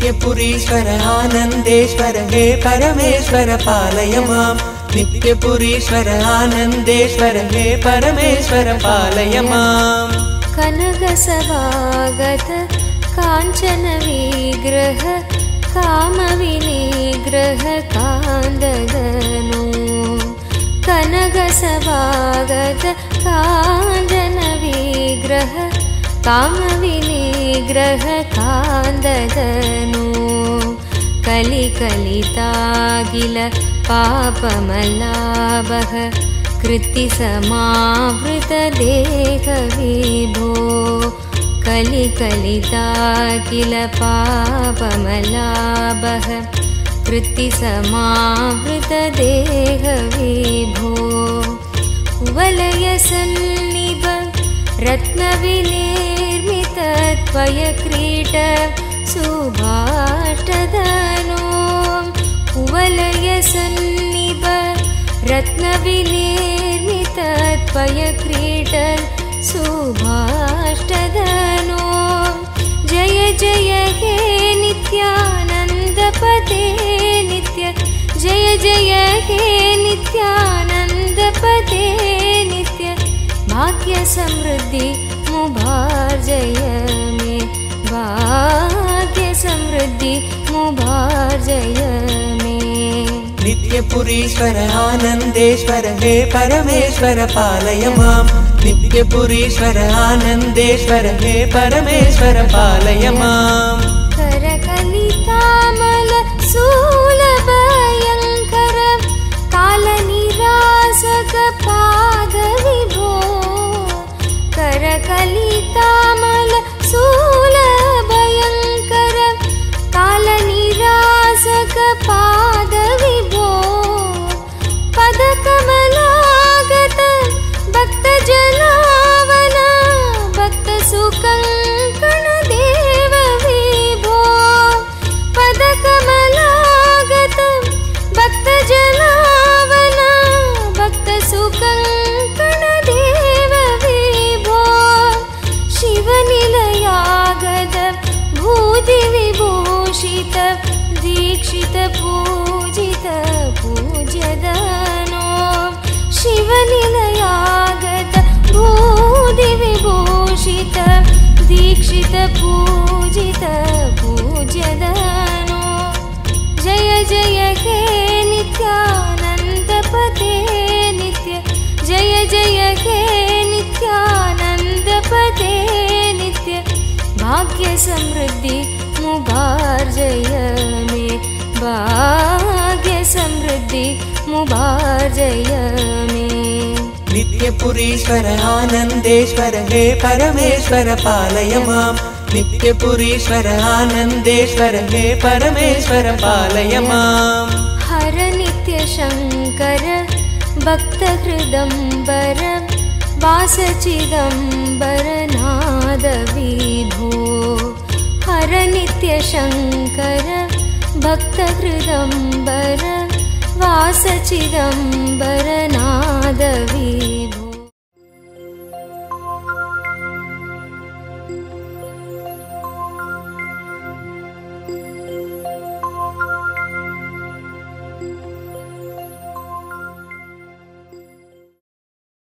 नित्यपुरीश्वर आनन्देश्वर हे परमेश्वर पालय माम् नित्यपुरीश्वर आनन्देश्वर हे परमेश्वर पालय माम् कनकसभागत काञ्चन विग्रह कामविनिग्रह कान्ददनो कनकसभागत काञ्चन विग्रह कामविनिग्रह कान्ददनो कलिकलितागिल पापमलाभः कृत्तिसमावृतदेह विभो कलिकलितागिल पापमलाभः कृत्तिसमावृतदेह विभो कुवलयसन्निभ रत्नविनिर्मित त्वयक्रीट सुभाष्टदनो कुवलयसन्निभ रत्नविनिर्मित त्वयक्रीट सुभाष्टदनो जय जय हे नित्यानन्दपते नित्य जय जय हे नित्यानन्दपते नित्य भाग्य समृद्धि मुभार्जय मे भाग्य समृद्धि मुभार्जय मे नित्यपुरीश्वर आनन्देश्वर हे परमेश्वर पालय माम् नित्यपुरीश्वर आनन्देश्वर हे परमेश्वर पालय माम् करकलितामल शूलभयङ्कर कालनिरासक पादविभो करकलितामल शूलभयङ्कर कालनिरासक पादविभो पदकमलागत भक्तजनावन भक्तसुकङ्कण देव विभो पदकमलागत भक्तजनावन भक्तसुकङ्कण देव विभो शिवनिलयागत भूतिविभूषित दीक्षित पूजित पूज्यदनो शिवनिलयागत भूतिविभूषित दीक्षित पूजित पूज्यदनो जय जय हे नित्यानन्दपते नित्य जय जय हे नित्यानन्दपते नित्य भाग्य समृद्धि मुभार्जय मे भाग्य समृद्धि मुभार्जय मे नित्यपुरीश्वर आनन्देश्वर हे परमेश्वर पालय माम् नित्यपुरीश्वर आनन्देश्वर हे परमेश्वर पालय माम् हर नित्यशङ्कर भक्तहृदम्बर वासचिदम्बर नाद विभो हर नित्यशङ्कर भक्तहृदम्बर वासचिदम्बर नाद विभो।